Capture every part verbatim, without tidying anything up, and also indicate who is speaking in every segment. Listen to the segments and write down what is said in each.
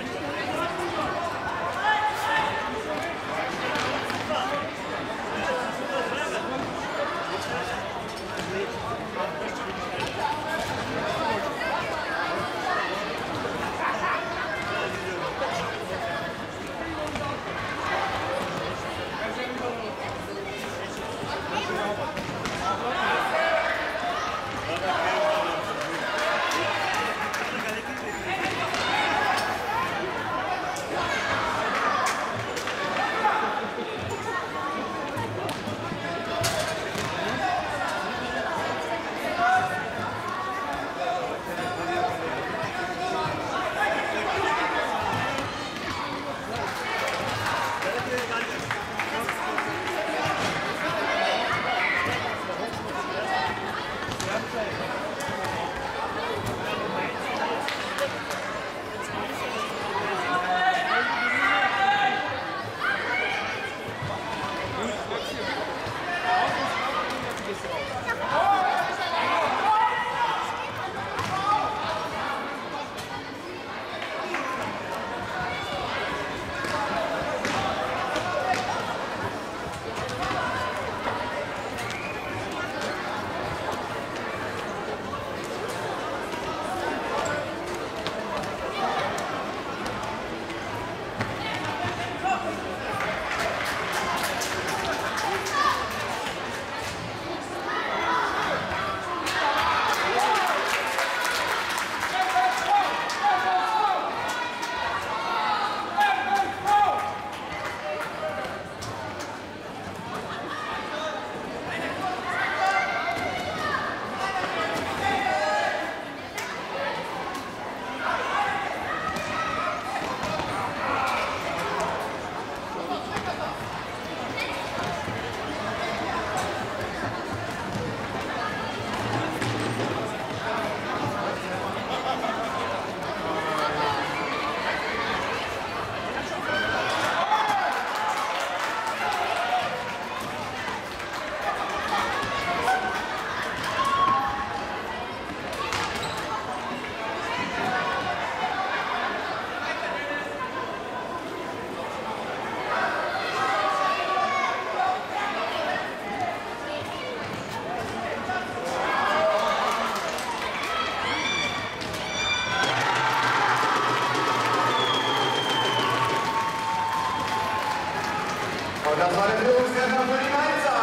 Speaker 1: Und das war der Führungstreffer für die Mainzer.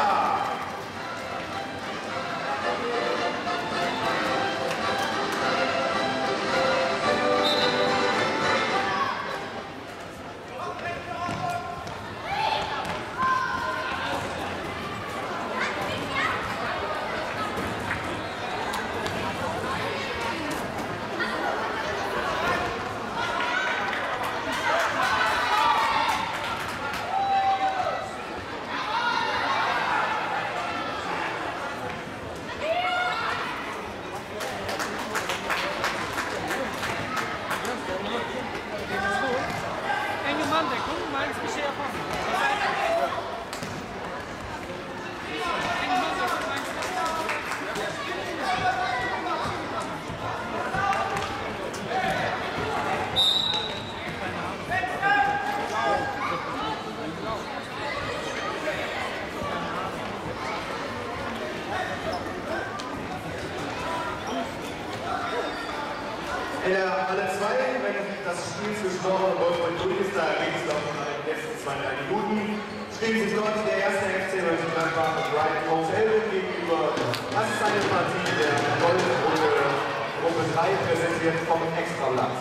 Speaker 1: In der Halle zwei, wenn das Spiel zwischen Dortmund und Wolfsburg durch ist, da geht es noch in den letzten zwei, drei Minuten, spielt sich dort der erste F C Mönchengladbach mit Brian Holmes gegenüber. Das ist eine Partie der Golfgruppe Gruppe drei, präsentiert vom Extrablatt.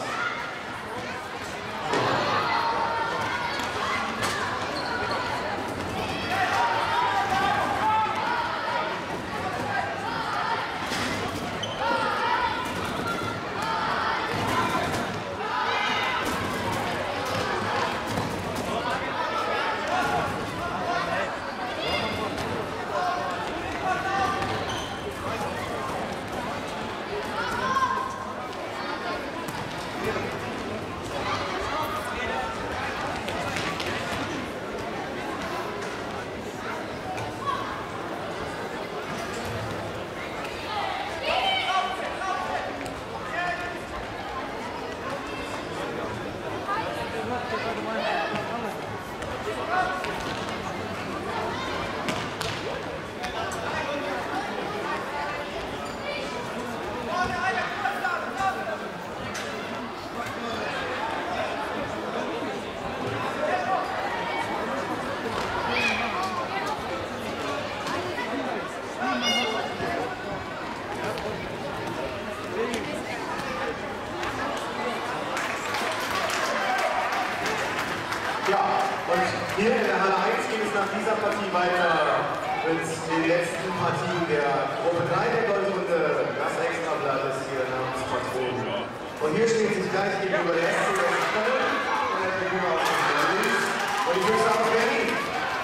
Speaker 1: Hier in der Halle eins geht es nach dieser Partie weiter mit den letzten Partien der Gruppe drei der Goldrunde. Das Extrablatt ist hier namens Patron. Und hier steht sich gleich gegenüber der S C Köln und der Tribüne aus dem links. Und ich grüße auch Berlin.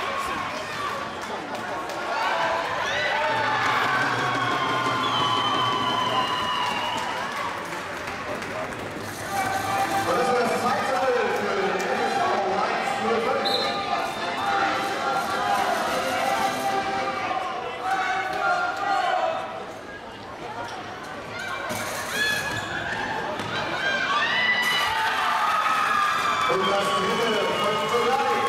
Speaker 1: Und das dritte folgt sogleich.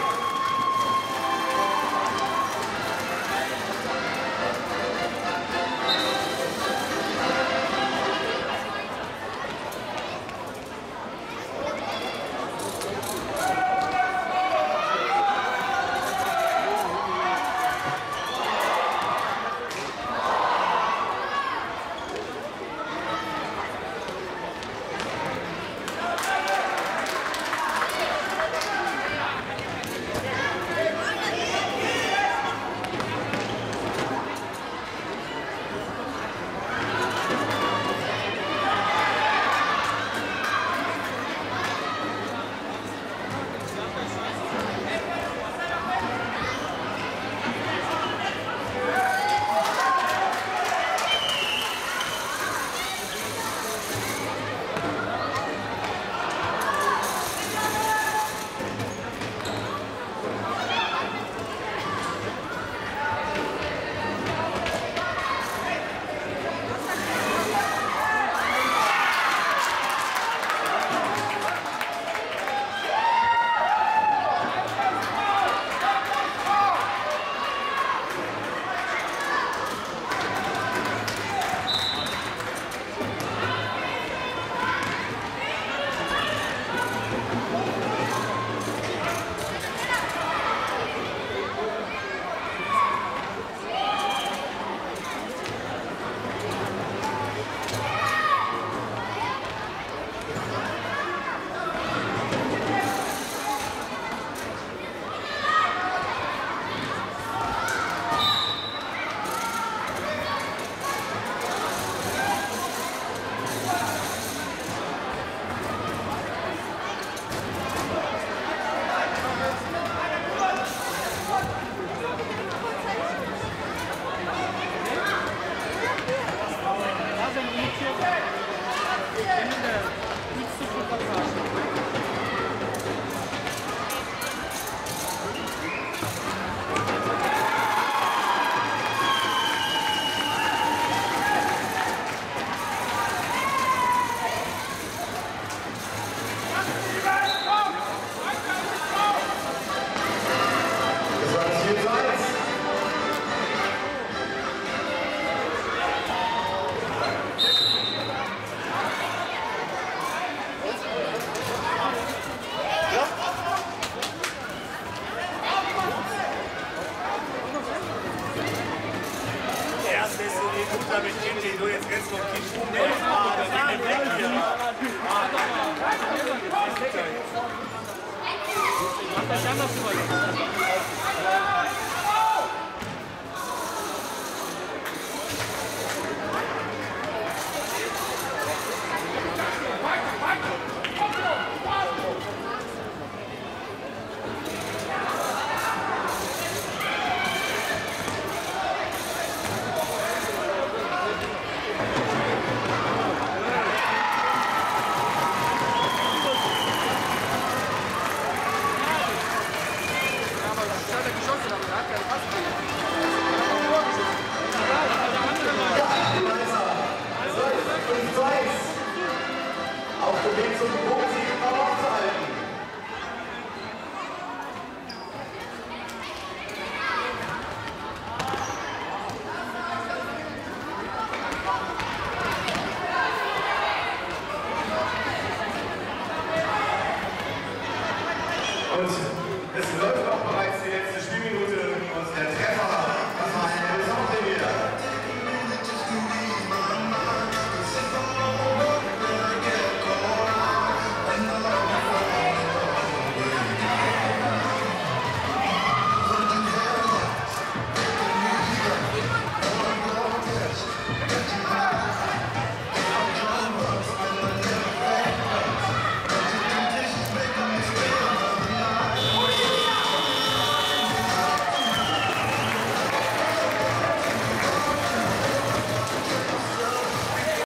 Speaker 1: Und es läuft auch bereits die letzte Spielminute und der Treffer